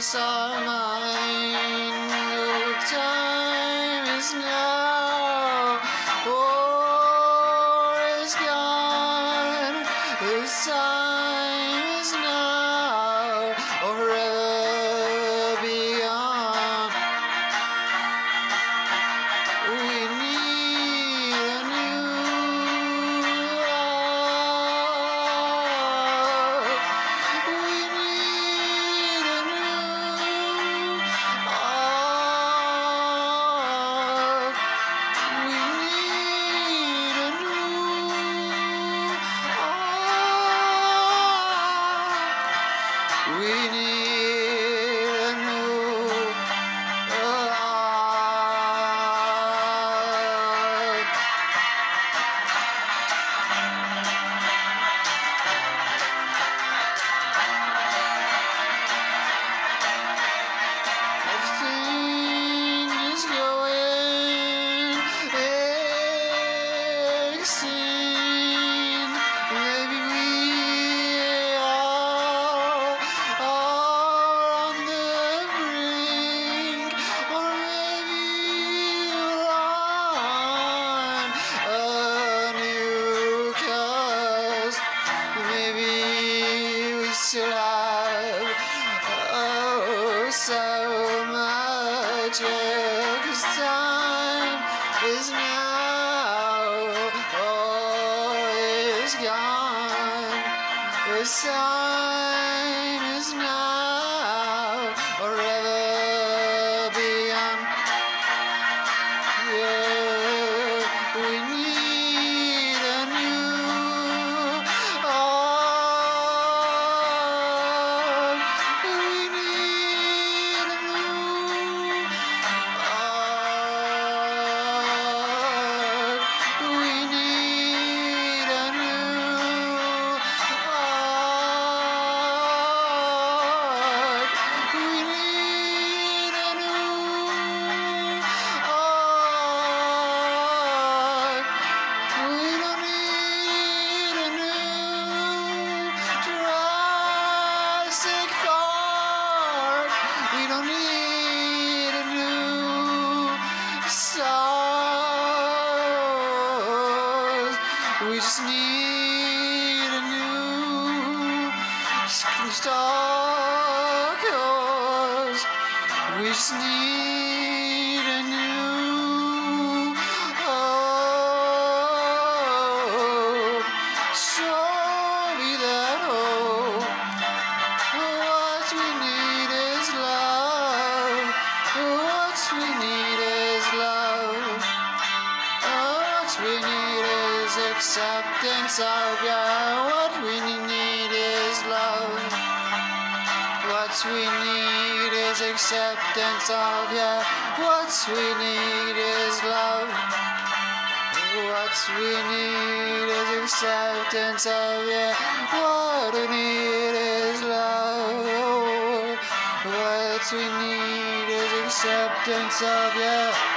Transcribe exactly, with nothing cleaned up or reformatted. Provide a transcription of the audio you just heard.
us are mine. Oh, time is now. War is gone. The time is now. Or forever beyond. We need a new love. We need a new love. We need a new love. We need a new love. Everything is going extinct. Maybe we are, are on the brink, or maybe we're on a new coast. Maybe we still have oh so much, yeah, 'cause time is now, oh, is gone. This time is now, forever beyond. Yeah, we need a new love. We need a new love. We need a new love. We need a new love. We don't need a new Jurassic Park. We don't need a new stars. We just need a new star course. We just need a new hope. Show me that hope. What we need is love. What we need is love. What we need is acceptance of ya. What we need is love. What we need is acceptance of ya. What we need is love. What we need is acceptance of ya. What we need is love. What we need is acceptance of ya.